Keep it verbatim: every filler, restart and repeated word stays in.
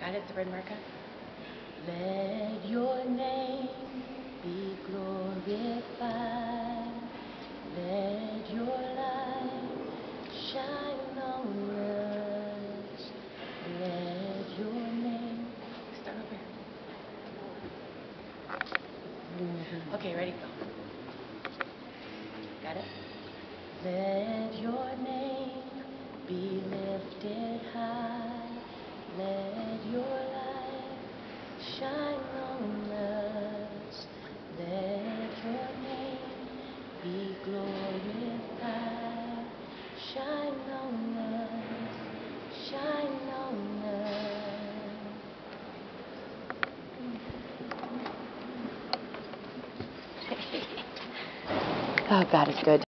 Got it, the red marker? Let your name be glorified. Let your light shine on us. Let your name... Start over here. Mm-hmm. Okay, ready, go. Got it? Let your name be lifted high. Let your light shine on us. Let your name be glorified. Shine on us. Shine on us. Oh, God is good.